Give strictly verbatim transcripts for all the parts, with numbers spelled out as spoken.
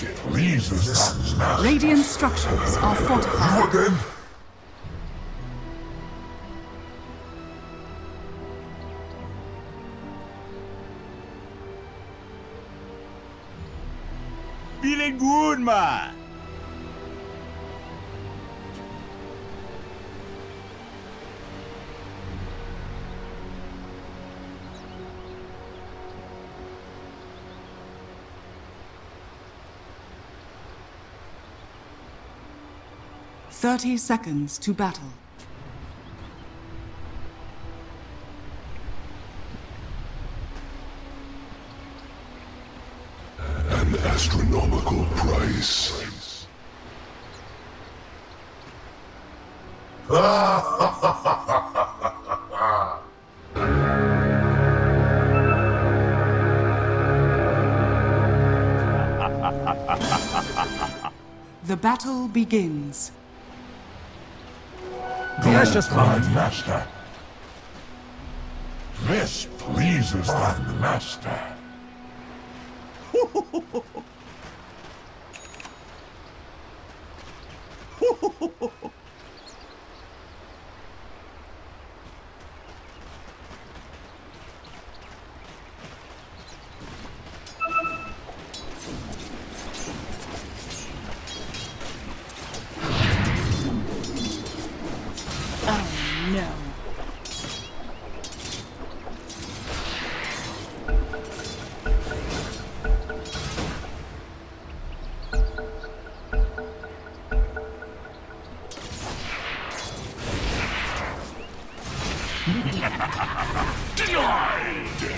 This pleases us, Master. Radiant structures are fortified. You again? Feeling good, man. Thirty seconds to battle. An astronomical price. The battle begins. Precious my master. This pleases my master. No. Denied!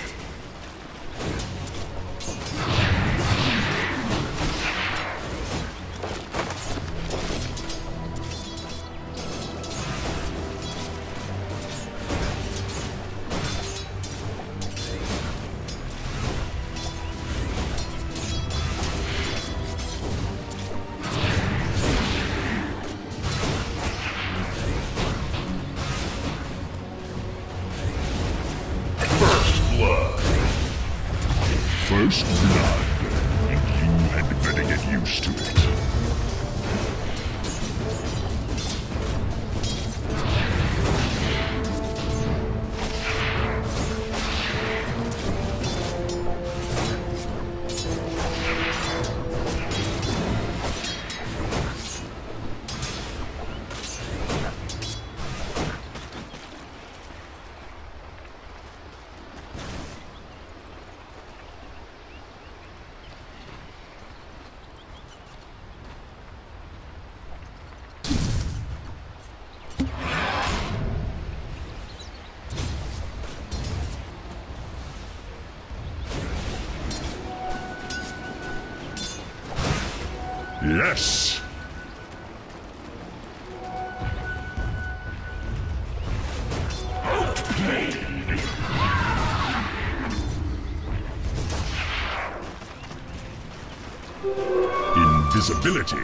First blood. You had better get used to it. Yes! Outplayed! Invisibility!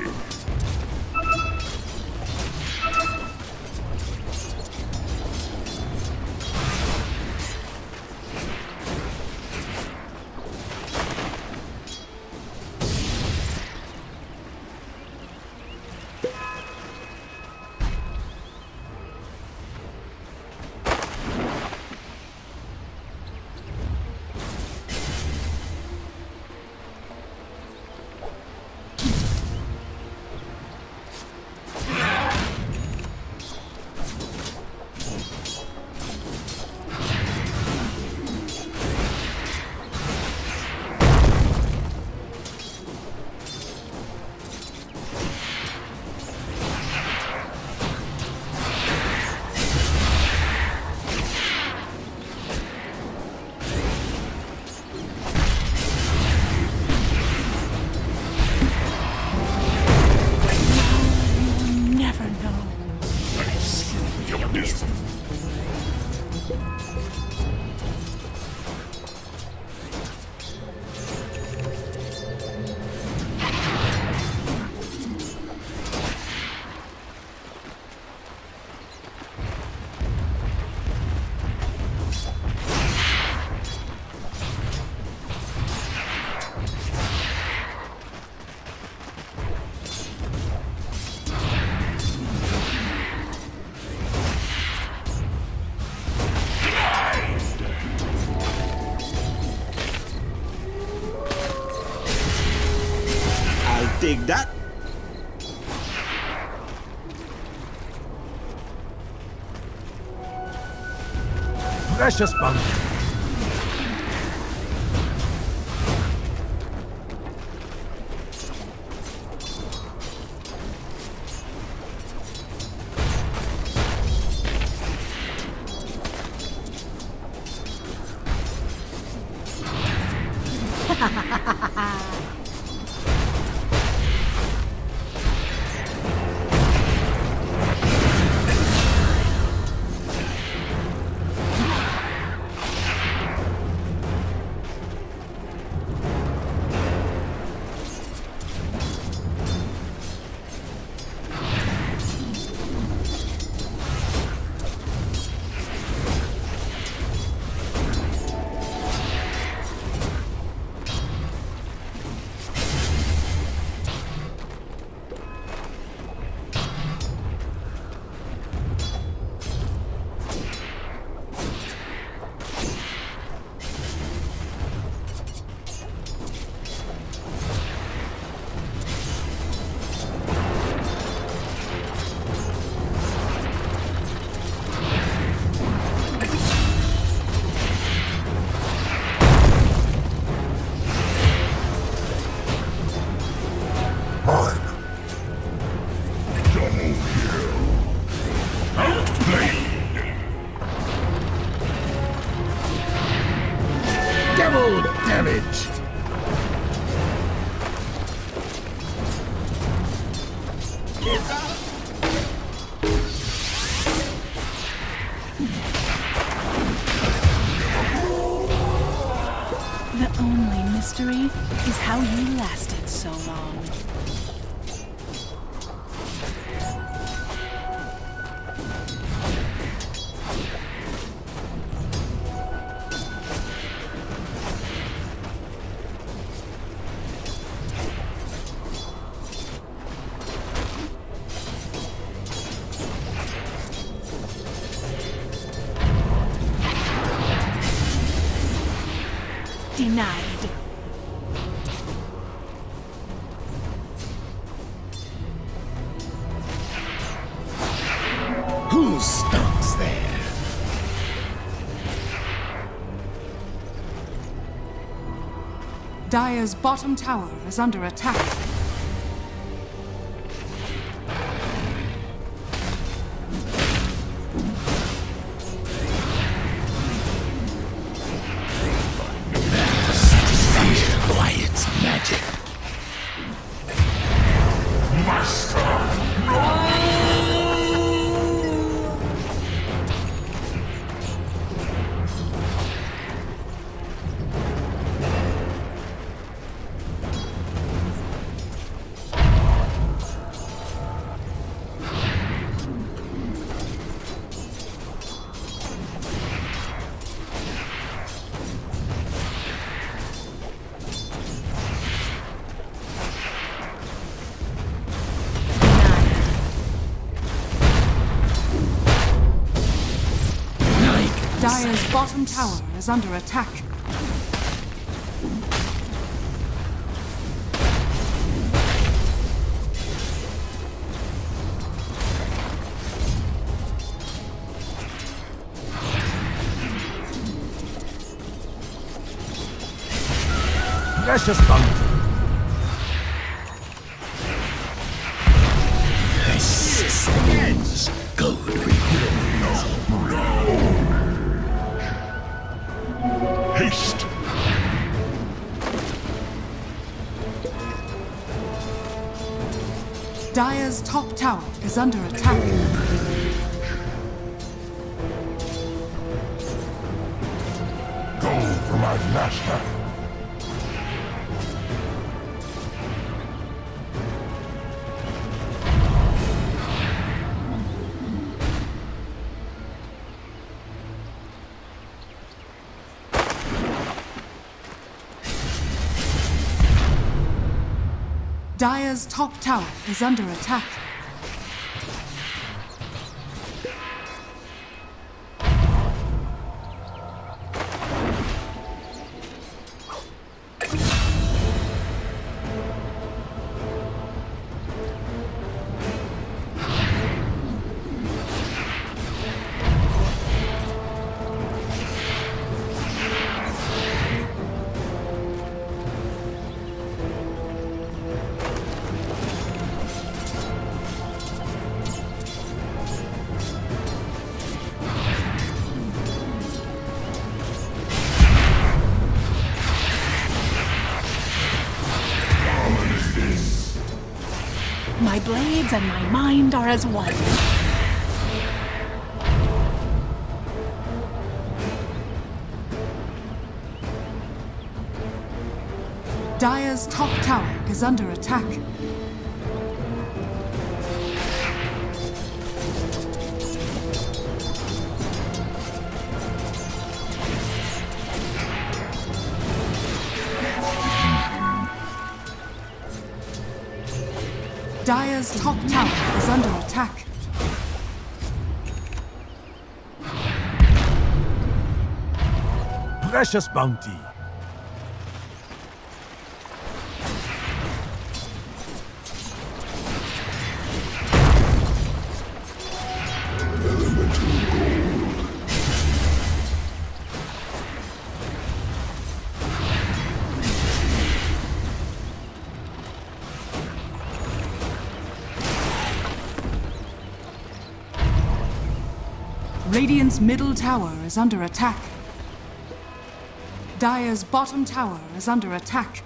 Dig that. Precious bunk. Double damage! The only mystery is how you lasted so long. Denied. Who stunts there? Dire's bottom tower is under attack. Quiet's magic. Master! Dire's bottom tower is under attack. Precious bunk. Souls, gold reveals. Haste! Dire's top tower is under attack. Go for my master! Dire's top tower is under attack. My blades and my mind are as one. Dire's top tower is under attack. Dire's top tower is under attack. Precious bounty. Radiant's middle tower is under attack. Dire's bottom tower is under attack.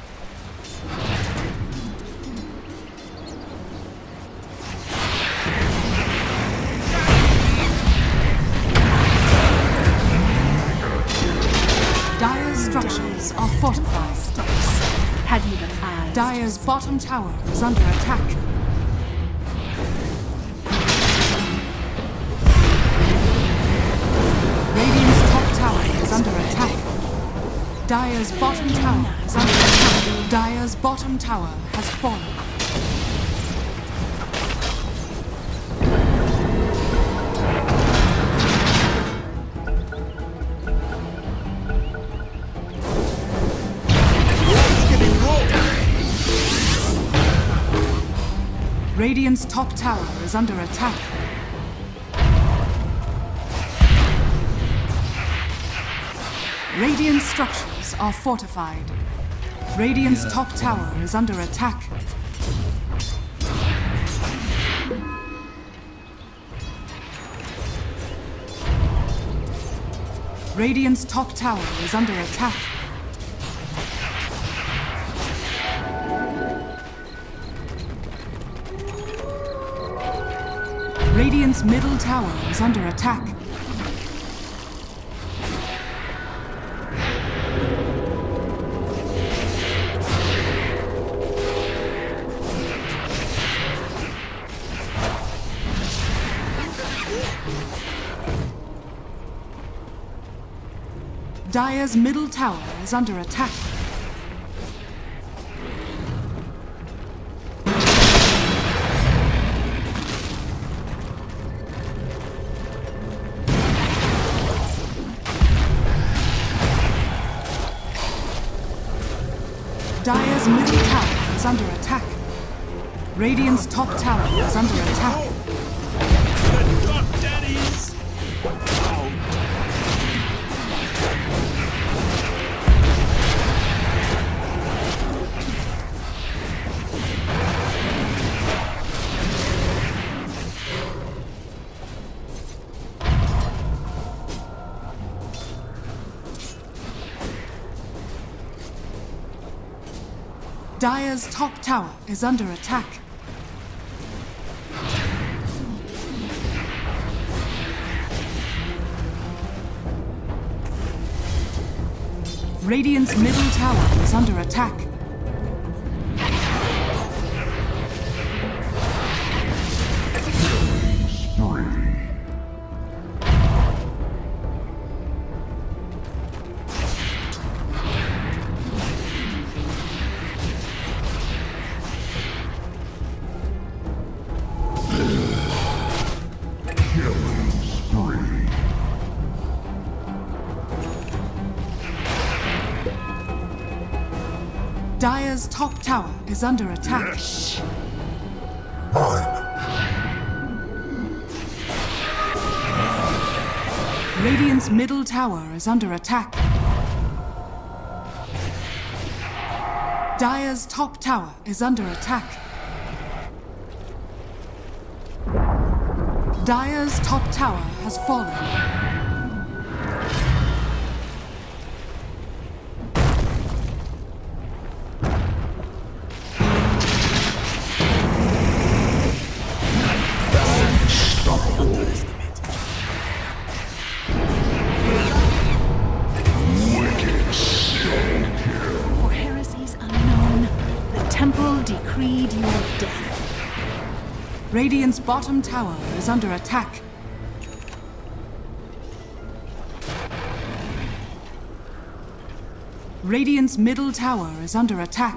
Dire's structures are fortified. Had you been eyes. Dire's bottom tower is under attack. Radiant's top tower is under attack. Dire's bottom tower is under attack. Dire's bottom tower has fallen. Radiant's top tower is under attack. Radiant structures are fortified. Radiant's top tower is under attack. Radiant's top tower is under attack. Radiant's middle tower is under attack. Dire's middle tower is under attack. Dire's middle tower is under attack. Radiant's top tower is under attack. The Dark Daddies! Out. Dire's top tower is under attack. Radiant's middle tower is under attack. Dire's top tower is under attack. Yes. Radiant's middle tower is under attack. Dire's top tower is under attack. Dire's top tower has fallen. temple decreed your death. Radiant's bottom tower is under attack. Radiant's middle tower is under attack.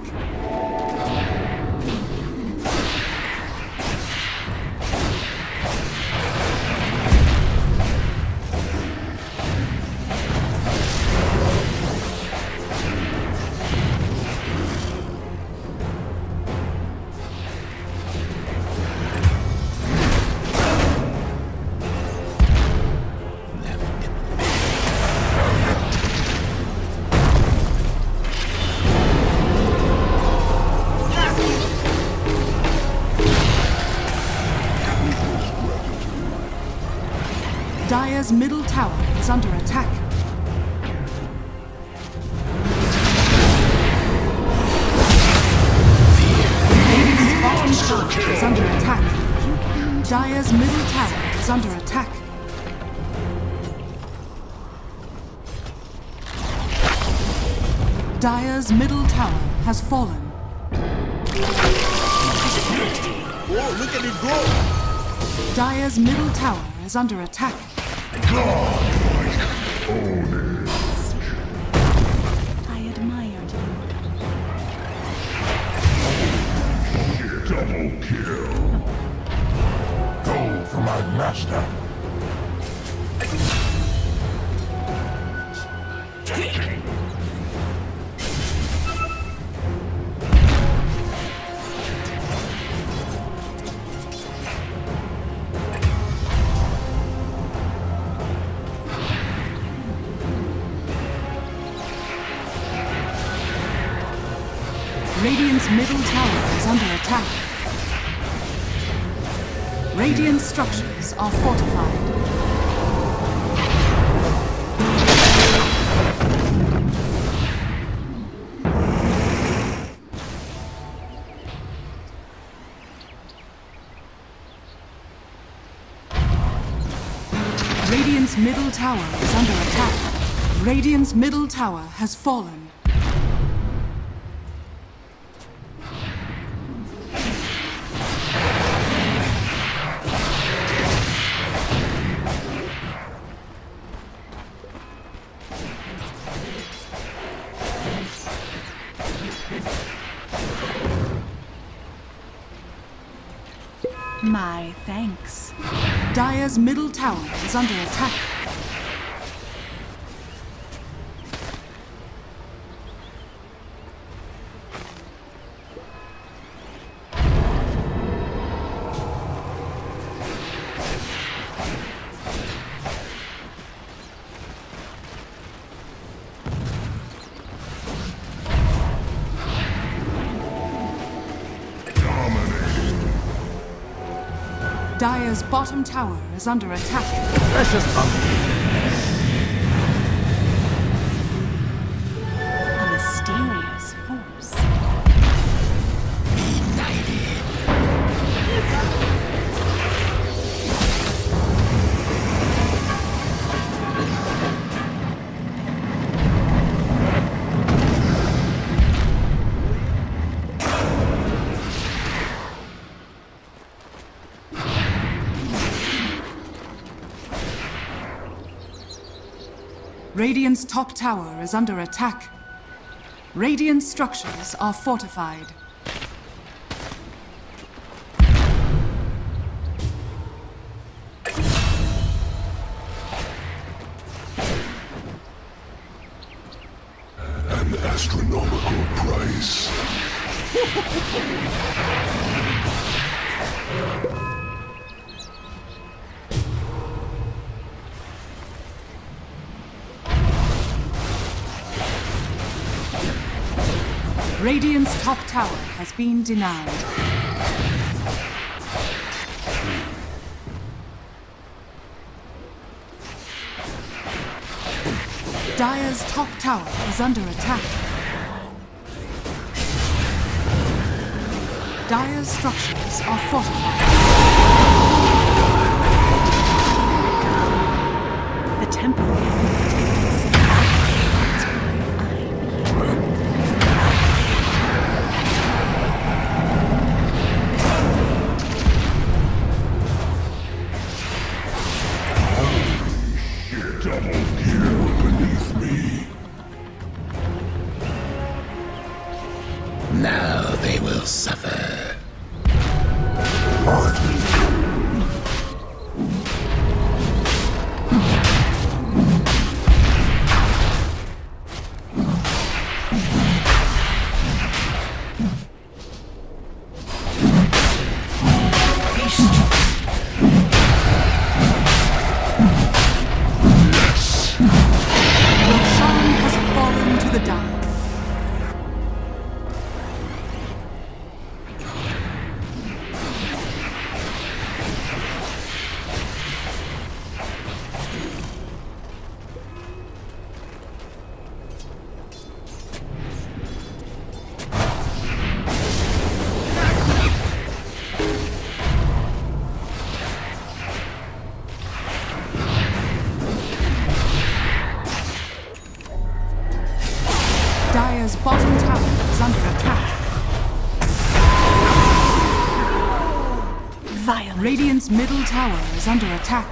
Dire's middle tower is under attack. Radiant's bottom tower is under attack. Dire's middle tower is under attack. Dire's middle tower has fallen. Whoa, look at it go! Dire's middle tower is under attack. I admired you. Double kill. Go for my master. Radiant's middle tower is under attack. Radiant structures are fortified. Radiant's middle tower is under attack. Radiant's middle tower has fallen. My thanks. Dire's middle tower is under attack. Dire's bottom tower is under attack. Precious bounty. A mysterious force. Radiant's top tower is under attack. Radiant structures are fortified. An astronomical price. Radiant's top tower has been denied. Dire's top tower is under attack. Dire's structures are fortified. The temple. Now they will suffer. Roshan has fallen to the Dire. Dire's bottom tower is under attack. Violent. Radiant's middle tower is under attack.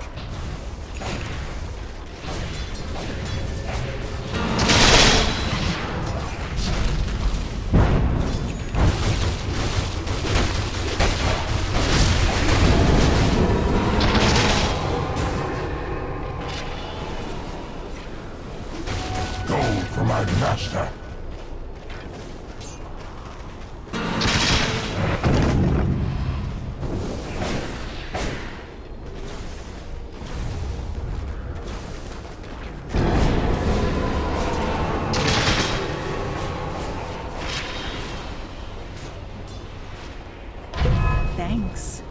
Gold for my master. Thanks.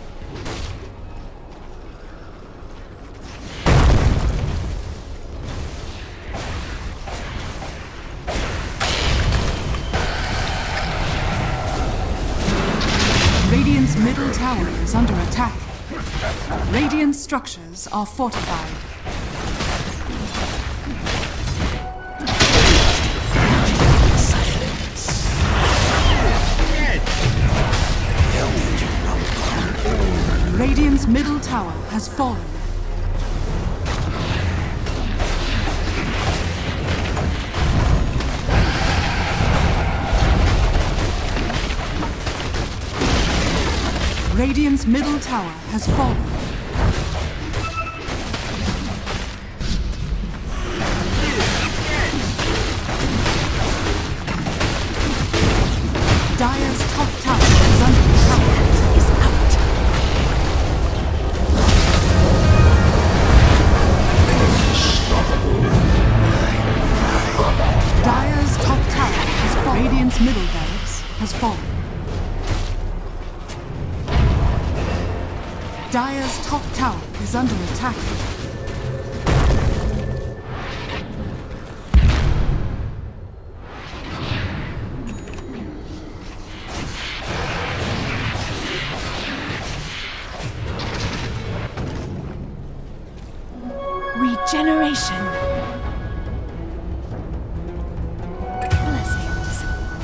Radiant's middle tower is under attack. Radiant structures are fortified. Radiant's middle tower has fallen. Radiant's middle tower has fallen. Dire's top tower is under attack. Is out. Dire's top tower has fallen. Radiant's middle barracks has fallen. Dire's top tower is under attack. Regeneration. Blessings.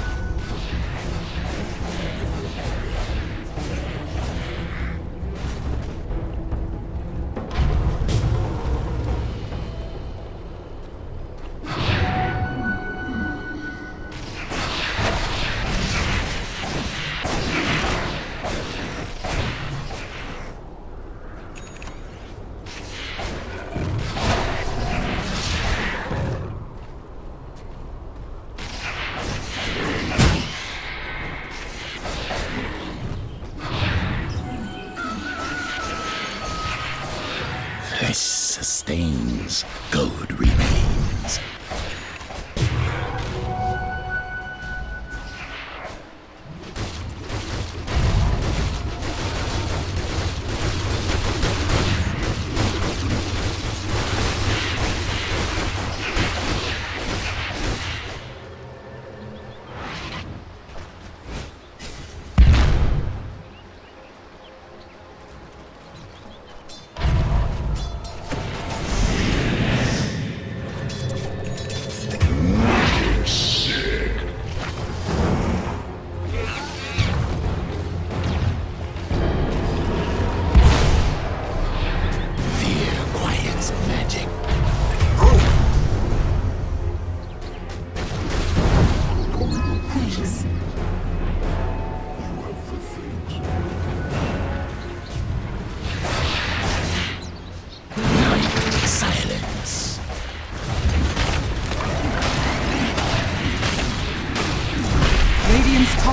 Flesh sustains, gold remains.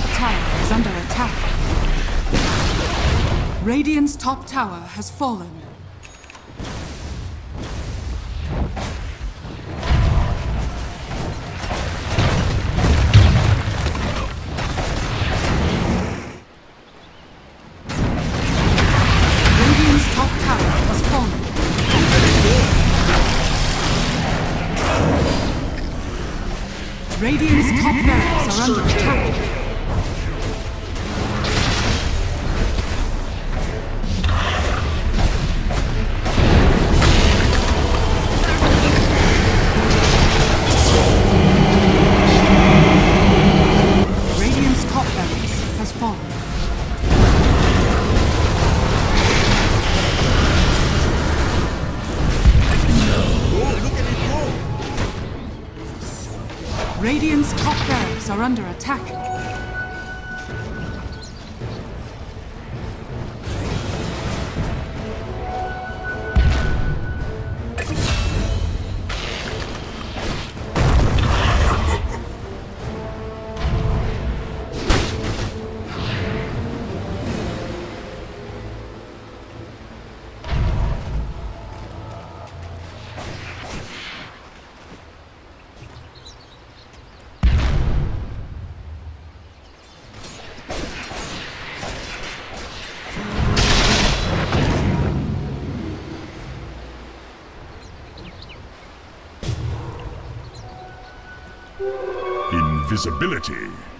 top tower is under attack. Radiant's top tower has fallen. Radiant's top tower has fallen. Radiant's top barracks are under attack. Radiant's top barracks has fallen. Radiant's top barracks are under attack. Invisibility.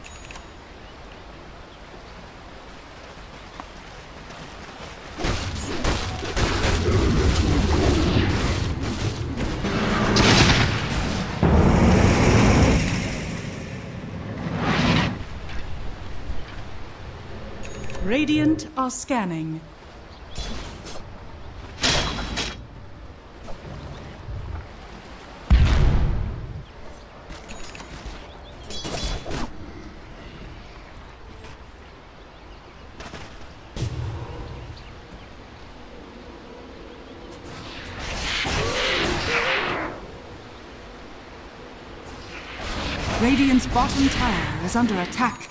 Radiant are scanning. Radiant's bottom tower is under attack.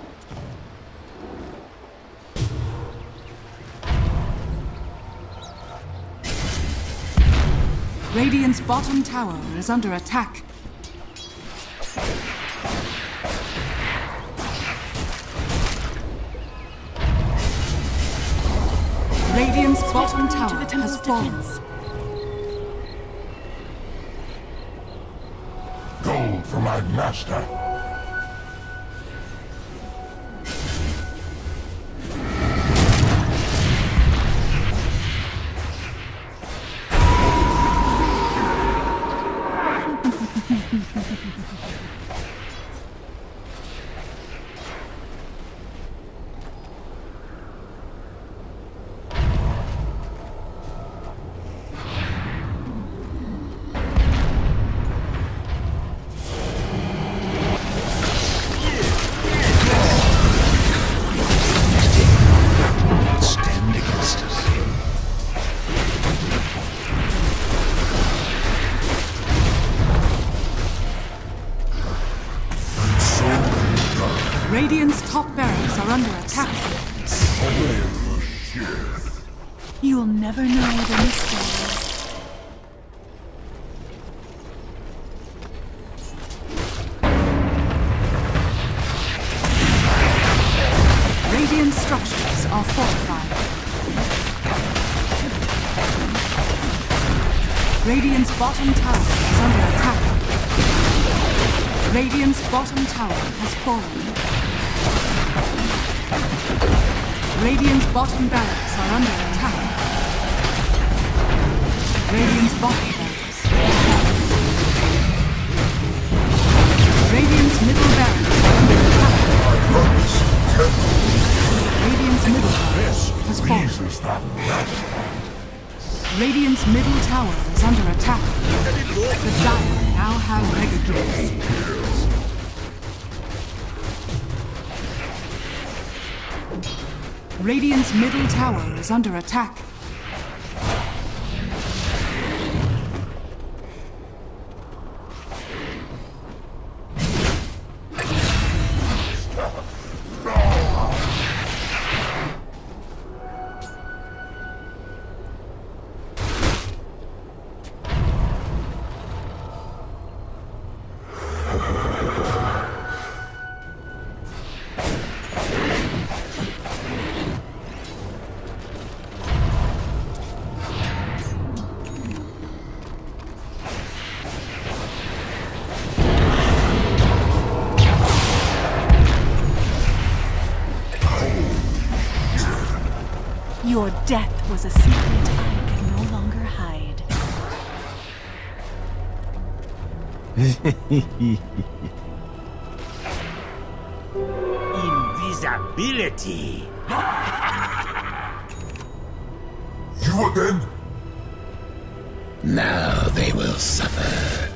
Radiant's bottom tower is under attack. Radiant's bottom tower has fallen. Gold for my master. Radiant's top barracks are under attack. You'll never know the mysteries. Radiant structures are fortified. Radiant's bottom tower is under attack. Radiant's bottom tower has fallen. Radiant's bottom barracks are under attack. Radiant's bottom barracks are fallen. Radiant's middle barracks are under attack. Radiant's middle barracks has fallen. Radiant's middle tower is under attack. The Dire now have mega kills. Radiant's middle tower is under attack. Your death was a secret I can no longer hide. Invisibility. You again? Now they will suffer.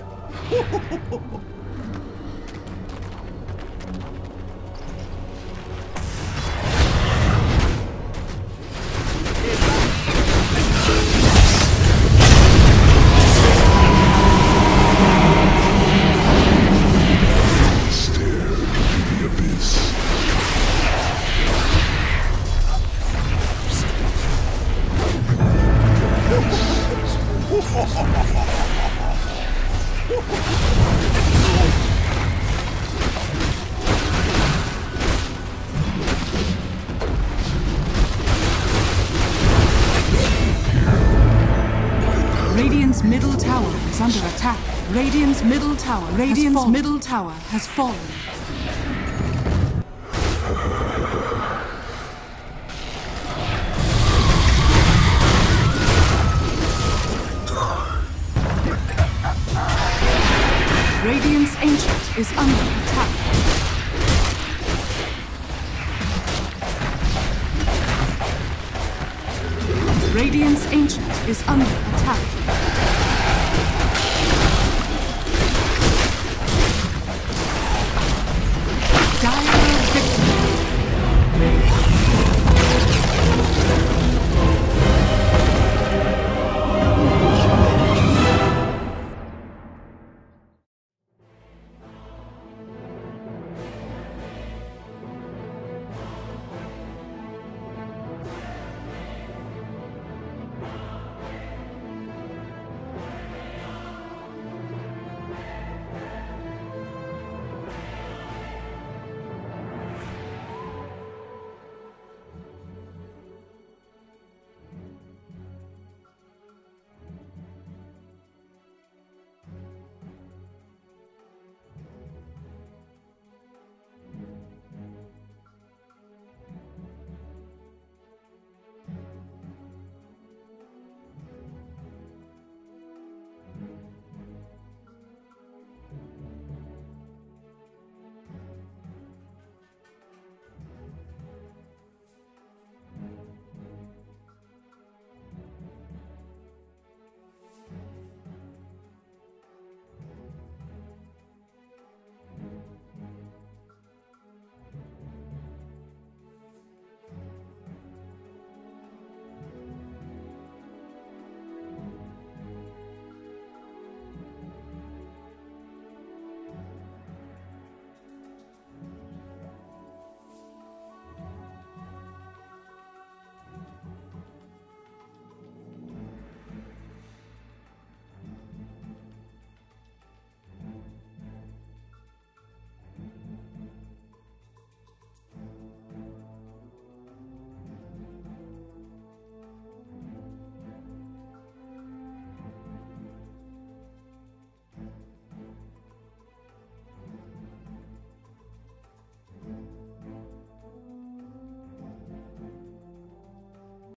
Stare into the abyss. Radiant's middle tower is under attack. Radiant's middle tower. Radiant's middle tower has fallen. Radiant's ancient is under attack. Radiant's ancient is under attack.